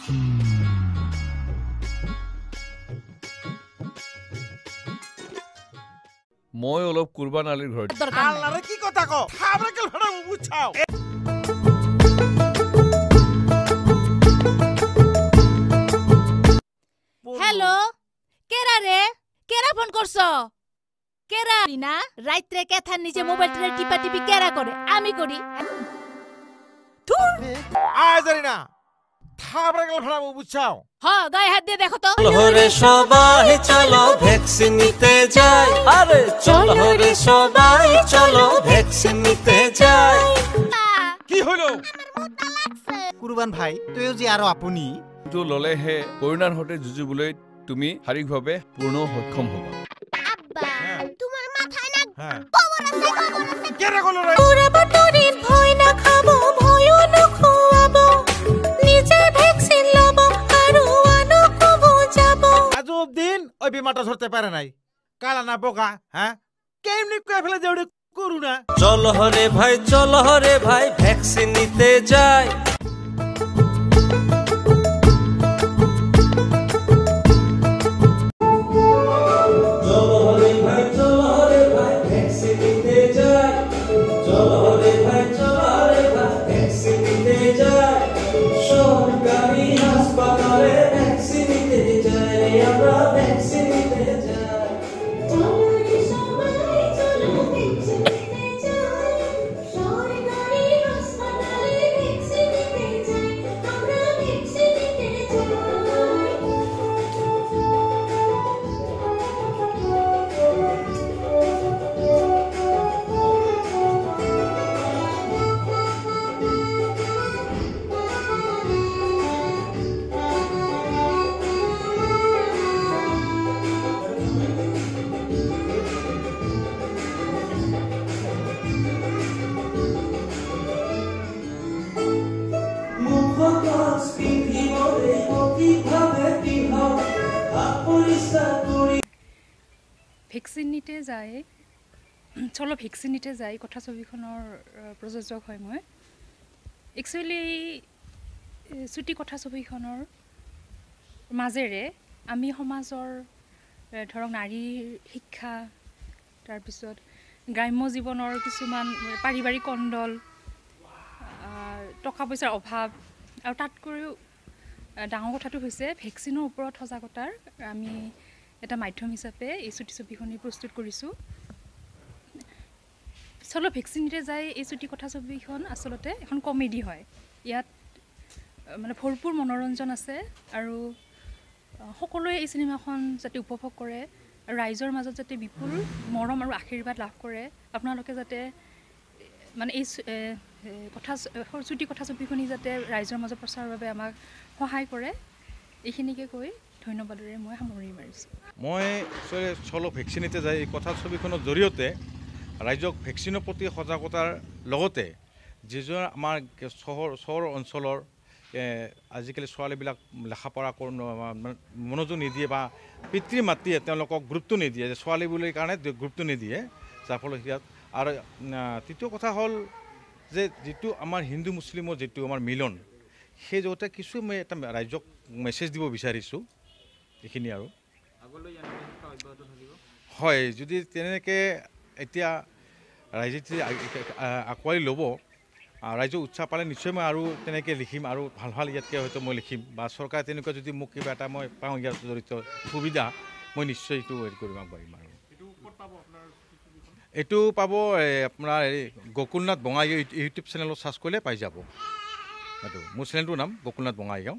মই অলপ কুরবান আলীর ঘর আল্লাহরে কি কথা কও থাবরে কেল ভাড়া বুঝাও হ্যালো কেরা রে কেরা ফোন করছো কেরা না রাইত্রে কেথার নিচে মোবাইলটা টিপা টিপি কেরা করে আমি করি আয় জানি না থাবরে কেল ভাড়া বুঝাও হ্যাঁ গায়ে হাত দিয়ে দেখো তো চলো সবাই চলো ভ্যাকসিন নিতে যাই আরে চলো রে সবাই চলো ভ্যাকসিন নিতে যাই কি হলো কুরবান ভাই তুইও যে আরো আপুনি তো ললেহে করোনার হতে যুঁজিবলৈ তুমি শারীরিকভাবে পূর্ণ সক্ষম হবা আব্বা তোমার মাথায় না হ্যাঁ খবর আছে কেরা কল রে পুরা বটরির ভয় না খাবো ভয়ও না খোয়াবো নিজে ভ্যাকসিন লবো আরো আনো কবো যাবো আজ দিন ওই বিমাটা ধরতে পারে নাই কালা না বোকা হ্যাঁ কেমনি কয়ে ফেলে যে করুণা চলো রে ভাই ভ্যাকসিন নিতে যাই ভেকচিন নিতে যায় চলো ভেকচিন নিতে যায় কথা ছবিখনৰ প্ৰযোজক হয় মই একচুৱেলি চুটি কথা ছবিখনৰ মাজেৰে আমি সমাজৰ ধৰক নাৰীৰ শিক্ষা তাৰপিছত গ্ৰাম্য জীৱনৰ কিছুমান পাৰিবাৰিক কণ্ডল টকা পইচাৰ অভাৱ আৰু তাতকৈও ডাঙৰ কথাটো হৈছে ভেকচিনৰ ওপৰত সজাগতাৰ আমি এটা মাধ্যম হিচাপে এই চুটি ছবিখনি প্ৰস্তুত কৰিছোঁ চলো ভেকচিন নিতে যায় এই চুটি কথা ছবিখন আচলতে এখন কমেডি হয় ইয়াত মানে ভৰপূৰ মনোৰঞ্জন আছে আৰু সকলোৱে এই চিনেমাখন যাতে উপভোগ কৰে আৰু ৰাইজৰ মাজত যাতে বিপুল মৰম আৰু আশীৰ্বাদ লাভ কৰে আপোনালোকে যাতে মানে এই কথা চুটি কথা ছবিখনি যাতে ৰাইজৰ মাজত প্ৰচাৰৰ বাবে আমাক সহায় কৰে এইখিনিকে কৈ ধন্যবাদৰে মই সামৰি মাৰিছোঁ মই চলো ভেকচিন নিতে যায় এই কথা ছবিখনৰ জৰিয়তে ৰাইজক ভেকচিনৰ প্ৰতি সজাগতাৰ লগতে যিজন আমাৰ চহৰ অঞ্চলৰ আজিকালি ছোৱালীবিলাক লেখা পঢ়া মনোযোগ নিদিয়ে বা পিতৃ মাতৃয়ে তেওঁলোকক গুৰুত্ব নিদিয়ে যে ছোৱালী বুলি কাৰণে গুৰুত্ব নিদিয়ে যাৰ ফলত ইয়াত আৰু তৃতীয় কথা হ'ল যে যিটো আমাৰ হিন্দু মুছলিমৰ যিটো আমাৰ মিলন সেই জগতে কিছু মই এটা ৰাইজক মেছেজ দিব বিচাৰিছোঁ এইখিনি আৰু হয় যদি তেনেকৈ এতিয়া ৰাইজে আঁকোৱালি ল'ব ৰাইজক উৎসাহ পালে নিশ্চয় মই আৰু তেনেকৈ লিখিম আৰু ভাল ভাল ইয়াতকৈ হয়তো মই লিখিম বা চৰকাৰে তেনেকুৱা যদি মোক কিবা এটা মই পাওঁ ইয়াৰ জড়িত সুবিধা মই নিশ্চয় এইটো হেৰি কৰিব পাৰিম আৰু এইটো পাব আপোনাৰ হেৰি গকুলনাথ বঙাইগাঁও ইউটিউব চেনেলত চাৰ্চ কৰিলে পাই যাব এইটো মোৰ চেনেলটোৰ নাম গকুলনাথ বঙাইগাঁও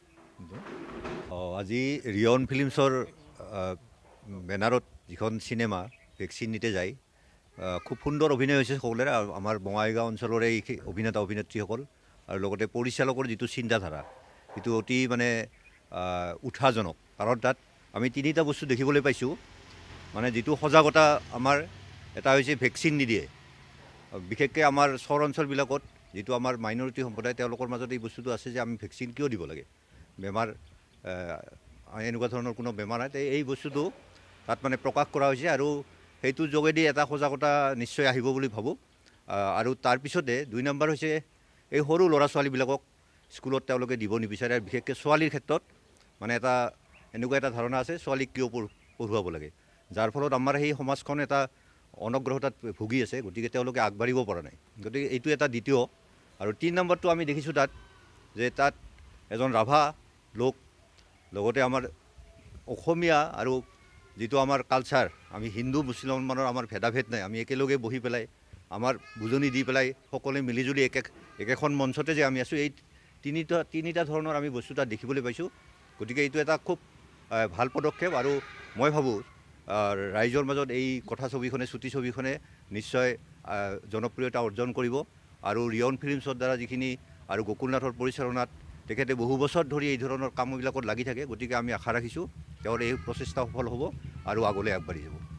আজি ৰিয়ন ফিল্মছৰ বেনাৰত যিখন চিনেমা ভেকচিন নিতে যায় খুব সুন্দৰ অভিনয় হৈছে সকলোৰে আমাৰ বঙাইগাঁও অঞ্চলৰে এই অভিনেতা অভিনেত্ৰীসকল আৰু লগতে পৰিচালকৰ যিটো চিন্তাধাৰা সেইটো অতি মানে উৎসাহজনক কাৰণ তাত আমি তিনিটা বস্তু দেখিবলৈ পাইছোঁ মানে যিটো সজাগতা আমাৰ এটা হৈছে ভেকচিন নিদিয়ে বিশেষকৈ আমাৰ চহৰ অঞ্চলবিলাকত যিটো আমাৰ মাইনৰিটি সম্প্ৰদায় তেওঁলোকৰ মাজত এই বস্তুটো আছে যে আমি ভেকচিন কিয় দিব লাগে বেমাৰ এনেকুৱা ধৰণৰ কোনো বেমাৰ নাই এই বস্তুটো তাত মানে প্ৰকাশ কৰা হৈছে আৰু সেইটো যোগেদি এটা সজাগতা নিশ্চয় আহিব বুলি ভাবোঁ আৰু তাৰপিছতে 2 নম্বৰ হৈছে এই সৰু ল'ৰা ছোৱালীবিলাকক স্কুলত তেওঁলোকে দিব নিবিচাৰে বিশেষকৈ ছোৱালীৰ ক্ষেত্ৰত মানে এটা এনেকুৱা এটা ধাৰণা আছে ছোৱালীক কিয় পঢ়ুৱাব লাগে যাৰ ফলত আমাৰ সেই সমাজখন এটা অনগ্ৰহতাত ভুগি আছে গতিকে তেওঁলোকে আগবাঢ়িব পৰা নাই গতিকে এইটো এটা দ্বিতীয় আৰু ৩ নম্বৰটো আমি দেখিছোঁ তাত যে তাত এজন ৰাভা লোক লগতে আমাৰ অসমীয়া আৰু যিটো আমাৰ কালচাৰ আমি হিন্দু মুছলমানৰ আমাৰ ভেদাভেদ নাই আমি একেলগে বহি পেলাই আমাৰ বুজনি দি পেলাই সকলোৱে মিলিজুলি একেখন মঞ্চতে যে আমি আছোঁ এই তিনিটা ধৰণৰ আমি বস্তু তাত দেখিবলৈ পাইছোঁ গতিকে এইটো এটা খুব ভাল পদক্ষেপ আৰু মই ভাবোঁ ৰাইজৰ মাজত এই কথা ছবিখনে চুটি ছবিখনে নিশ্চয় জনপ্ৰিয়তা অৰ্জন কৰিব আৰু ৰিয়ন ফিল্মছৰ দ্বাৰা যিখিনি আৰু গকুলনাথৰ পৰিচালনাত তেখেতে বহু বছৰ ধৰি এই ধৰণৰ কামবিলাকত লাগি থাকে গতিকে আমি আশা ৰাখিছোঁ তেওঁৰ এই প্ৰচেষ্টা সফল হ'ব আৰু আগলৈ আগবাঢ়ি যাব